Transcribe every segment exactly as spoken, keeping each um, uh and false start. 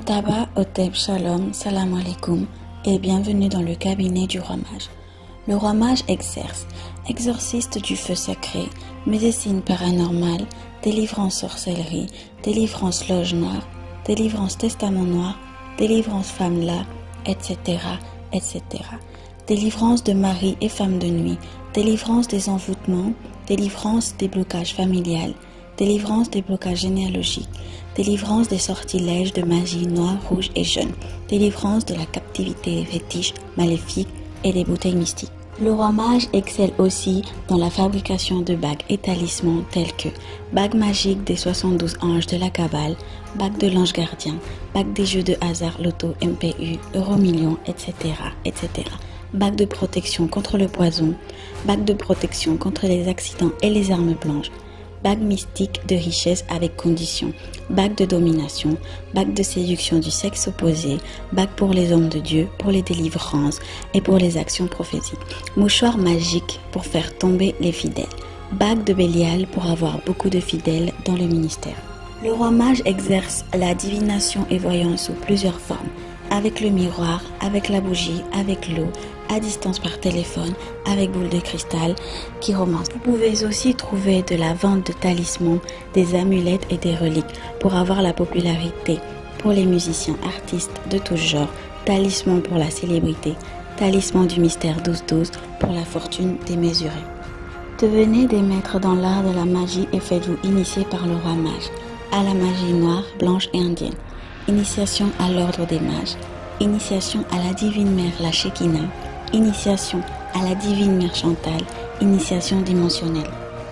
Amitabha Hotep Shalom, Salam Alaikum et bienvenue dans le cabinet du roi mage. Le roi mage exerce, exorciste du feu sacré, médecine paranormale, délivrance sorcellerie, délivrance loge noire, délivrance testament noir, délivrance femme là, et cetera, et cetera. Délivrance de mari et femme de nuit, délivrance des envoûtements, délivrance des blocages familiales, délivrance des blocages généalogiques, délivrance des sortilèges de magie noire, rouge et jaune, délivrance de la captivité fétiche, maléfique et des bouteilles mystiques. Le roi mage excelle aussi dans la fabrication de bagues et talismans tels que bagues magiques des soixante-douze anges de la Kabbale, bagues de l'ange gardien, bagues des jeux de hasard, loto, M P U, euro million, et cetera, et cetera. Bagues de protection contre le poison, bagues de protection contre les accidents et les armes blanches, bague mystique de richesse avec condition, bague de domination, bague de séduction du sexe opposé, bague pour les hommes de Dieu, pour les délivrances et pour les actions prophétiques, mouchoir magique pour faire tomber les fidèles, bague de Bélial pour avoir beaucoup de fidèles dans le ministère. Le roi mage exerce la divination et voyance sous plusieurs formes, avec le miroir, avec la bougie, avec l'eau, à distance par téléphone, avec boule de cristal, chiromance. Vous pouvez aussi trouver de la vente de talismans, des amulettes et des reliques pour avoir la popularité pour les musiciens, artistes de tous genres, talismans pour la célébrité, talismans du mystère douze douze pour la fortune démesurée. Devenez des maîtres dans l'art de la magie et faites-vous initier par le roi mage à la magie noire, blanche et indienne. Initiation à l'ordre des mages, initiation à la divine mère la Shekinah, initiation à la divine mère Chantal, initiation dimensionnelle.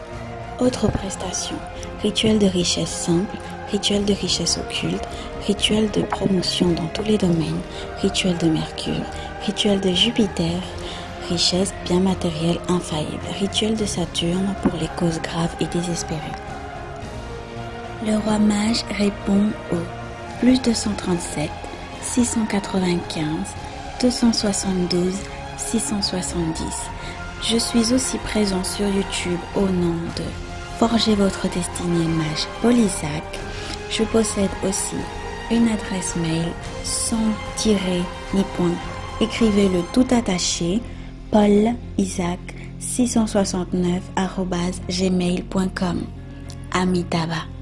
Autres prestations, rituel de richesse simple, rituel de richesse occulte, rituel de promotion dans tous les domaines, rituel de Mercure, rituel de Jupiter, richesse bien matérielle infaillible, rituel de Saturne pour les causes graves et désespérées. Le roi mage répond au plus deux cent trente-sept, six cent quatre-vingt-quinze, deux cent soixante-douze, six cent soixante-dix. Je suis aussi présent sur YouTube au nom de Forgez votre destinée mage Paul Isaac. Je possède aussi une adresse mail sans tiret ni point. Écrivez-le tout attaché paul isaac six cent soixante-neuf arobase gmail point com. Amitabha.